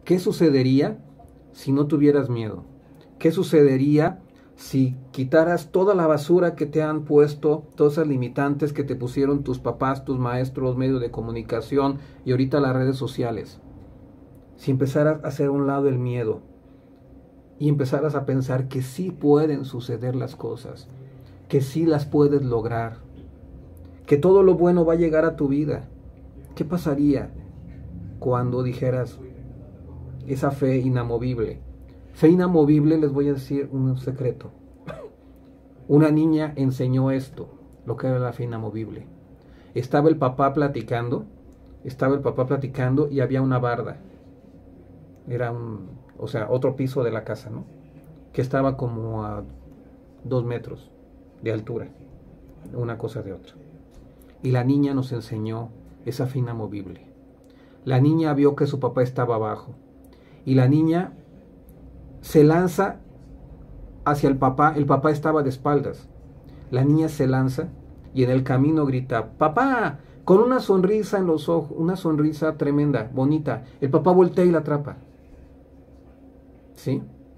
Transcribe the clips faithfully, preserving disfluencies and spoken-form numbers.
¿Qué sucedería si no tuvieras miedo? ¿Qué sucedería si quitaras toda la basura que te han puesto, todas esas limitantes que te pusieron tus papás, tus maestros, los medios de comunicación y ahorita las redes sociales? Si empezaras a hacer a un lado el miedo y empezaras a pensar que sí pueden suceder las cosas, que sí las puedes lograr, que todo lo bueno va a llegar a tu vida, ¿qué pasaría cuando dijeras esa fe inamovible? Fe inamovible, les voy a decir un secreto. Una niña enseñó esto, lo que era la fe inamovible. Estaba el papá platicando, estaba el papá platicando y había una barda. Era un, o sea, otro piso de la casa, ¿no? Que estaba como a dos metros de altura, una cosa de otra. Y la niña nos enseñó esa fe inamovible. La niña vio que su papá estaba abajo y la niña se lanza hacia el papá. El papá estaba de espaldas. La niña se lanza y en el camino grita: ¡papá! Con una sonrisa en los ojos, una sonrisa tremenda, bonita. El papá voltea y la atrapa. ¿Sí?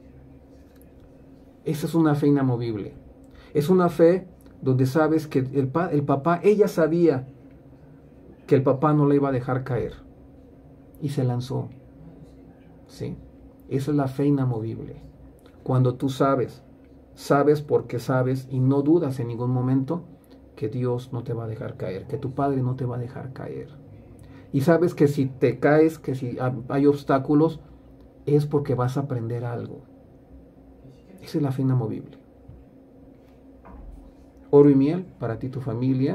Esa es una fe inamovible. Es una fe donde sabes que el, pa el papá, ella sabía que el papá no la iba a dejar caer. Y se lanzó. ¿Sí? Esa es la fe inamovible. Cuando tú sabes, sabes porque sabes y no dudas en ningún momento que Dios no te va a dejar caer, que tu Padre no te va a dejar caer. Y sabes que si te caes, que si hay obstáculos, es porque vas a aprender algo. Esa es la fe inamovible. Oro y miel para ti y tu familia.